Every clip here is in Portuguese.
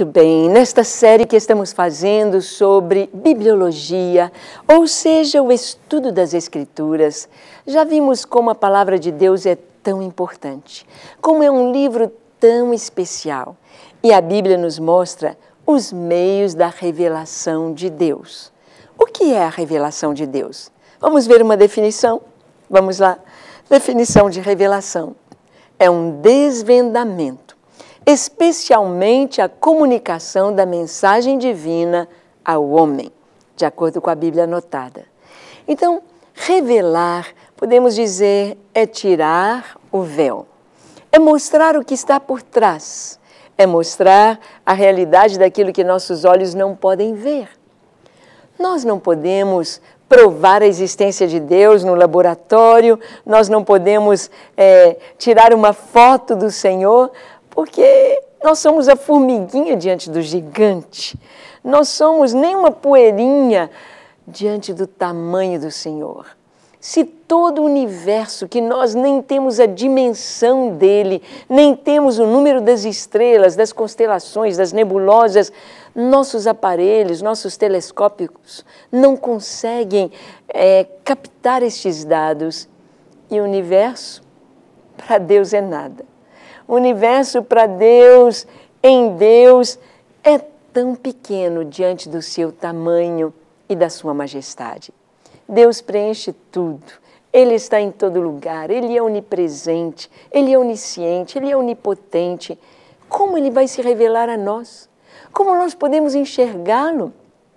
Muito bem, nesta série que estamos fazendo sobre bibliologia, ou seja, o estudo das Escrituras, já vimos como a palavra de Deus é tão importante, como é um livro tão especial. E a Bíblia nos mostra os meios da revelação de Deus. O que é a revelação de Deus? Vamos ver uma definição? Vamos lá. Definição de revelação. É um desvendamento, especialmente a comunicação da mensagem divina ao homem, de acordo com a Bíblia anotada. Então, revelar, podemos dizer, é tirar o véu, é mostrar o que está por trás, é mostrar a realidade daquilo que nossos olhos não podem ver. Nós não podemos provar a existência de Deus no laboratório, nós não podemos tirar uma foto do Senhor, porque nós somos a formiguinha diante do gigante. Nós somos nem uma poeirinha diante do tamanho do Senhor. Se todo o universo, que nós nem temos a dimensão dele, nem temos o número das estrelas, das constelações, das nebulosas, nossos aparelhos, nossos telescópios não conseguem captar estes dados. E o universo, para Deus, é nada. O universo para Deus, em Deus, é tão pequeno diante do seu tamanho e da sua majestade. Deus preenche tudo, Ele está em todo lugar, Ele é onipresente, Ele é onisciente, Ele é onipotente. Como Ele vai se revelar a nós? Como nós podemos enxergá-lo?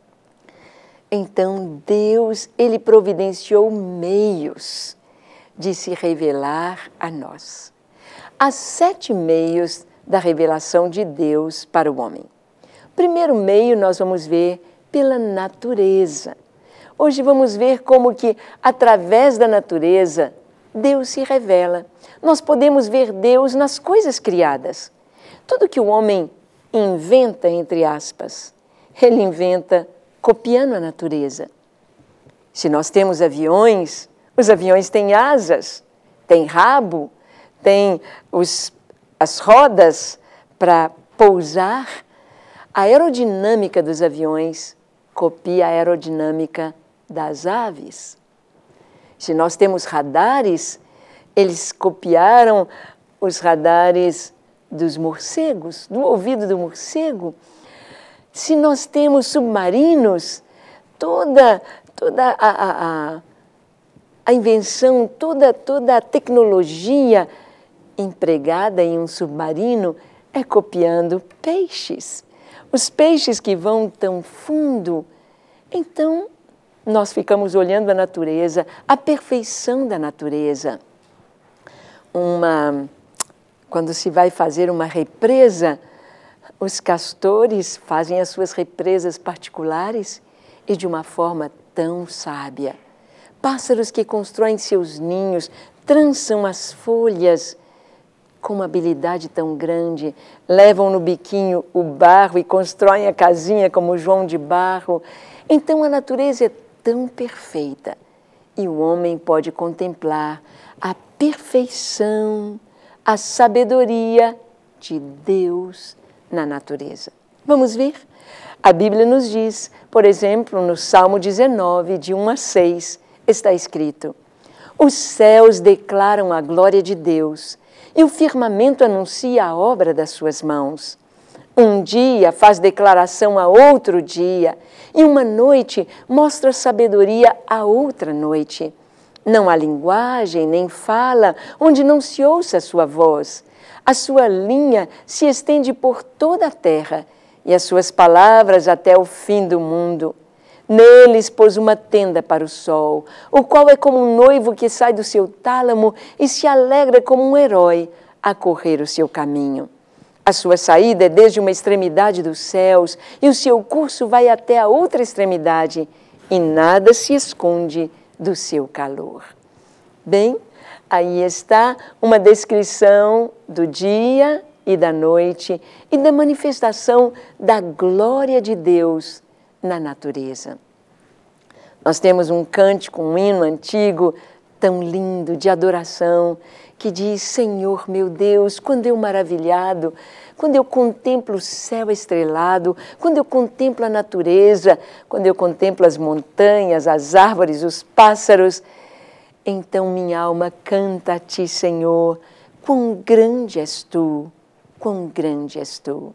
Então Deus, Ele providenciou meios de se revelar a nós. Há 7 meios da revelação de Deus para o homem. Primeiro meio nós vamos ver pela natureza. Hoje vamos ver como que, através da natureza, Deus se revela. Nós podemos ver Deus nas coisas criadas. Tudo que o homem inventa, entre aspas, ele inventa copiando a natureza. Se nós temos aviões, os aviões têm asas, têm rabo, têm as rodas para pousar. A aerodinâmica dos aviões copia a aerodinâmica das aves. Se nós temos radares, eles copiaram os radares dos morcegos, do ouvido do morcego. Se nós temos submarinos, toda a invenção, toda a tecnologia empregada em um submarino é copiando peixes. Os peixes que vão tão fundo. Então, nós ficamos olhando a natureza, a perfeição da natureza. Quando se vai fazer uma represa, os castores fazem as suas represas particulares e de uma forma tão sábia. Pássaros que constroem seus ninhos, trançam as folhas com uma habilidade tão grande, levam no biquinho o barro e constroem a casinha como João de Barro. Então a natureza é tão perfeita e o homem pode contemplar a perfeição, a sabedoria de Deus na natureza. Vamos ver? A Bíblia nos diz, por exemplo, no Salmo 19, de 1 a 6, está escrito: os céus declaram a glória de Deus e o firmamento anuncia a obra das suas mãos. Um dia faz declaração a outro dia, e uma noite mostra sabedoria a outra noite. Não há linguagem nem fala onde não se ouça a sua voz. A sua linha se estende por toda a terra, e as suas palavras até o fim do mundo. Neles pôs uma tenda para o sol, o qual é como um noivo que sai do seu tálamo e se alegra como um herói a correr o seu caminho. A sua saída é desde uma extremidade dos céus e o seu curso vai até a outra extremidade, e nada se esconde do seu calor. Bem, aí está uma descrição do dia e da noite e da manifestação da glória de Deus na natureza. Nós temos um cântico, um hino antigo tão lindo de adoração, que diz: Senhor meu Deus, quando eu maravilhado, quando eu contemplo o céu estrelado, quando eu contemplo a natureza, quando eu contemplo as montanhas, as árvores, os pássaros, então minha alma canta a Ti, Senhor, quão grande és Tu, quão grande és Tu.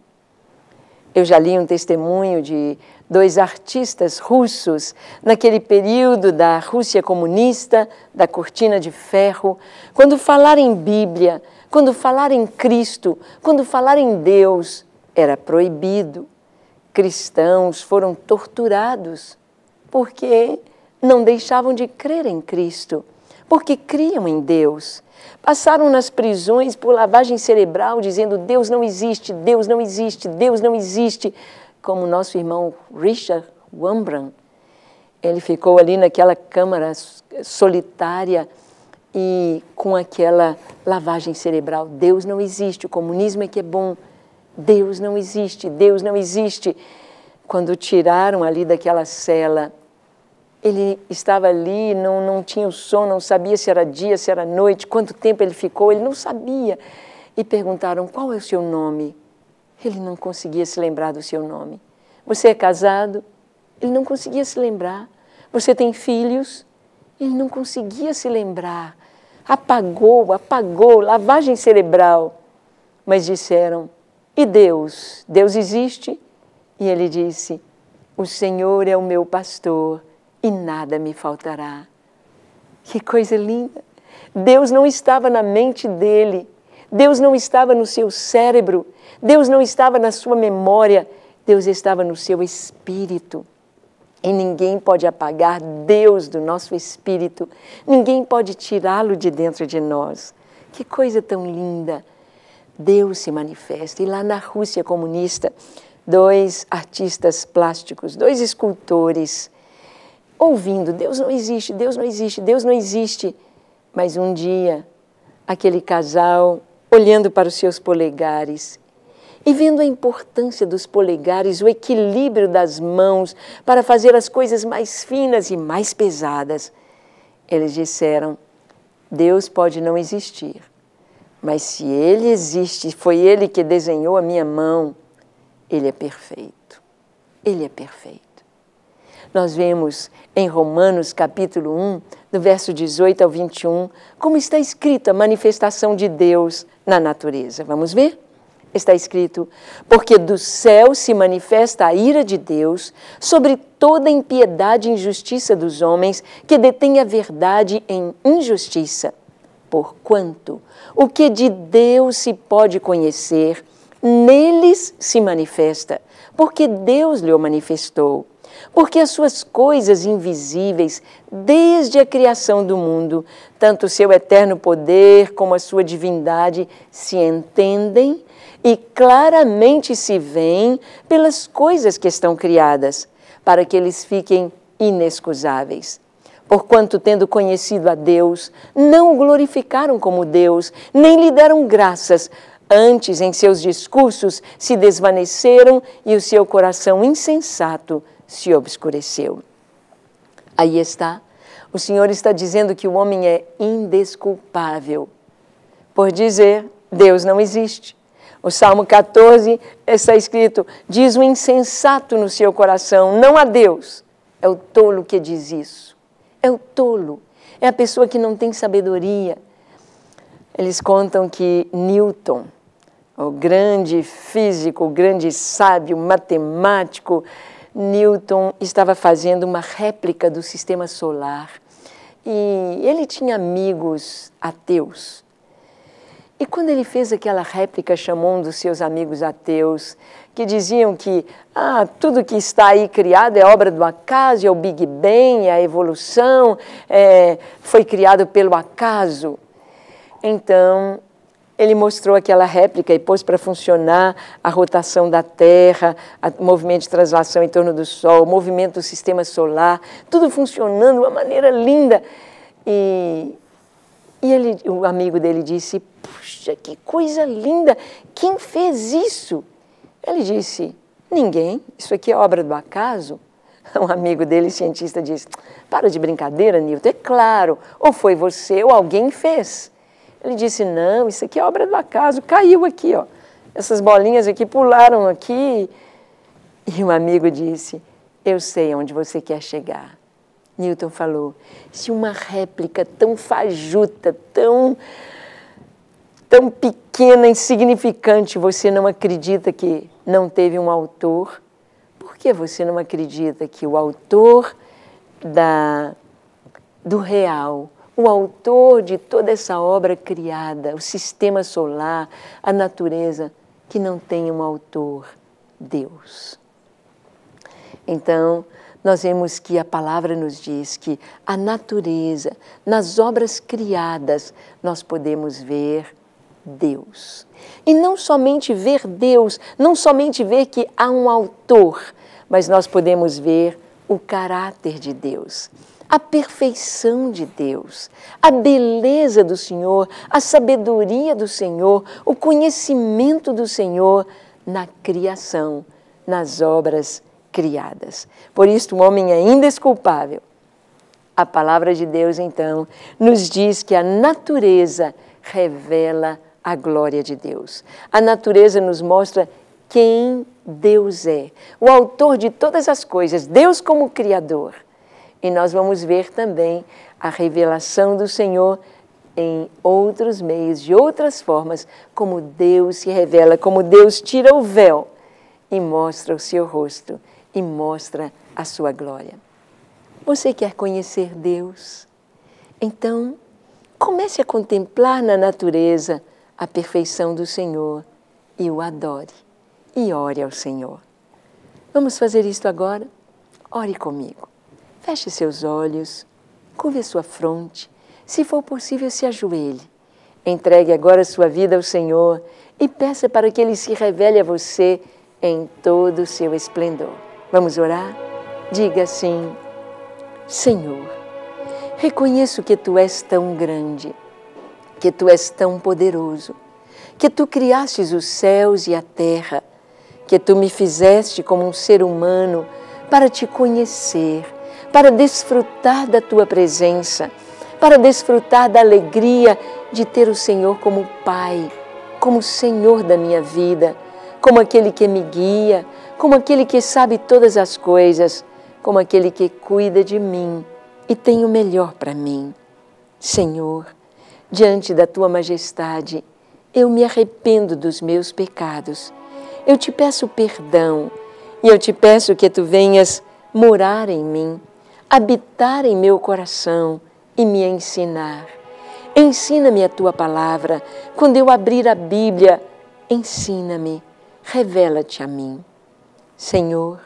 Eu já li um testemunho de 2 artistas russos, naquele período da Rússia comunista, da cortina de ferro, quando falar em Bíblia, quando falar em Cristo, quando falar em Deus, era proibido. Cristãos foram torturados porque não deixavam de crer em Cristo, porque criam em Deus. Passaram nas prisões por lavagem cerebral, dizendo: Deus não existe, Deus não existe, Deus não existe. Como nosso irmão Richard Wurmbrand, ele ficou ali naquela câmara solitária e com aquela lavagem cerebral. Deus não existe, o comunismo é que é bom. Deus não existe, Deus não existe. Quando tiraram ali daquela cela, ele estava ali, não tinha o som, não sabia se era dia, se era noite, quanto tempo ele ficou, ele não sabia. E perguntaram: qual é o seu nome? Ele não conseguia se lembrar do seu nome. Você é casado? Ele não conseguia se lembrar. Você tem filhos? Ele não conseguia se lembrar. Apagou, lavagem cerebral. Mas disseram: e Deus? Deus existe? E ele disse: o Senhor é o meu pastor e nada me faltará. Que coisa linda! Deus não estava na mente dele, Deus não estava no seu cérebro, Deus não estava na sua memória, Deus estava no seu espírito. E ninguém pode apagar Deus do nosso espírito, ninguém pode tirá-lo de dentro de nós. Que coisa tão linda! Deus se manifesta. E lá na Rússia comunista, 2 artistas plásticos, 2 escultores, ouvindo: Deus não existe, Deus não existe, Deus não existe. Mas um dia, aquele casal, olhando para os seus polegares e vendo a importância dos polegares, o equilíbrio das mãos para fazer as coisas mais finas e mais pesadas, eles disseram: Deus pode não existir, mas se Ele existe, foi Ele que desenhou a minha mão, Ele é perfeito. Ele é perfeito. Nós vemos em Romanos capítulo 1, do verso 18 ao 21, como está escrito a manifestação de Deus na natureza. Vamos ver? Está escrito: porque do céu se manifesta a ira de Deus sobre toda a impiedade e injustiça dos homens que detêm a verdade em injustiça. Porquanto o que de Deus se pode conhecer, neles se manifesta, porque Deus lhe o manifestou. Porque as suas coisas invisíveis, desde a criação do mundo, tanto o seu eterno poder como a sua divindade, se entendem e claramente se veem pelas coisas que estão criadas, para que eles fiquem inexcusáveis. Porquanto, tendo conhecido a Deus, não o glorificaram como Deus, nem lhe deram graças. Antes, em seus discursos, se desvaneceram e o seu coração insensato se obscureceu. Aí está, o Senhor está dizendo que o homem é indesculpável por dizer: Deus não existe. O Salmo 14 está escrito: diz o insensato no seu coração, não há Deus. É o tolo que diz isso. É o tolo. É a pessoa que não tem sabedoria. Eles contam que Newton, o grande físico, o grande sábio, matemático, Newton estava fazendo uma réplica do sistema solar e ele tinha amigos ateus. E quando ele fez aquela réplica, chamou um dos seus amigos ateus, que diziam que tudo que está aí criado é obra do acaso, é o Big Bang, é a evolução, foi criado pelo acaso. Então, ele mostrou aquela réplica e pôs para funcionar a rotação da Terra, o movimento de translação em torno do Sol, o movimento do sistema solar, tudo funcionando de uma maneira linda. E o amigo dele disse: puxa, que coisa linda, quem fez isso? Ele disse: ninguém, isso aqui é obra do acaso. Um amigo dele, cientista, disse: para de brincadeira, Newton, é claro, ou foi você ou alguém fez. Ele disse: não, isso aqui é obra do acaso, caiu aqui, ó. Essas bolinhas aqui pularam aqui. E um amigo disse: eu sei onde você quer chegar. Newton falou: se uma réplica tão fajuta, tão pequena, insignificante, você não acredita que não teve um autor, por que você não acredita que o autor do real, o autor de toda essa obra criada, o sistema solar, a natureza, que não tem um autor? Deus. Então, nós vemos que a palavra nos diz que a natureza, nas obras criadas, nós podemos ver Deus. E não somente ver Deus, não somente ver que há um autor, mas nós podemos ver o caráter de Deus, a perfeição de Deus, a beleza do Senhor, a sabedoria do Senhor, o conhecimento do Senhor na criação, nas obras criadas. Por isso, o homem é indesculpável. A palavra de Deus, então, nos diz que a natureza revela a glória de Deus. A natureza nos mostra quem Deus é, o autor de todas as coisas, Deus como Criador. E nós vamos ver também a revelação do Senhor em outros meios, de outras formas, como Deus se revela, como Deus tira o véu e mostra o seu rosto e mostra a sua glória. Você quer conhecer Deus? Então, comece a contemplar na natureza a perfeição do Senhor e o adore e ore ao Senhor. Vamos fazer isto agora? Ore comigo. Feche seus olhos, curve a sua fronte, se for possível, se ajoelhe. Entregue agora a sua vida ao Senhor e peça para que Ele se revele a você em todo o seu esplendor. Vamos orar? Diga assim: Senhor, reconheço que Tu és tão grande, que Tu és tão poderoso, que Tu criastes os céus e a terra, que Tu me fizeste como um ser humano para Te conhecer, para desfrutar da Tua presença, para desfrutar da alegria de ter o Senhor como Pai, como Senhor da minha vida, como aquele que me guia, como aquele que sabe todas as coisas, como aquele que cuida de mim e tem o melhor para mim. Senhor, diante da Tua majestade, eu me arrependo dos meus pecados. Eu Te peço perdão e eu Te peço que Tu venhas morar em mim, habitar em meu coração e me ensinar. Ensina-me a Tua palavra. Quando eu abrir a Bíblia, ensina-me, revela-te a mim. Senhor,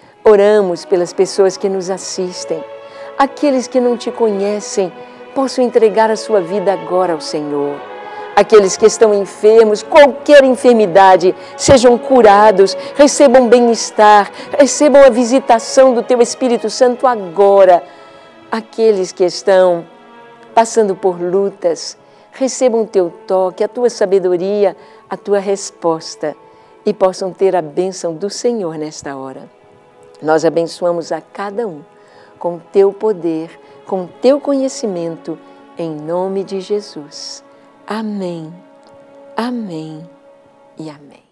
oramos pelas pessoas que nos assistem. Aqueles que não Te conhecem, possam entregar a sua vida agora ao Senhor. Aqueles que estão enfermos, qualquer enfermidade, sejam curados, recebam bem-estar, recebam a visitação do Teu Espírito Santo agora. Aqueles que estão passando por lutas, recebam o Teu toque, a Tua sabedoria, a Tua resposta e possam ter a bênção do Senhor nesta hora. Nós abençoamos a cada um com o Teu poder, com o Teu conhecimento, em nome de Jesus. Amém, amém e amém.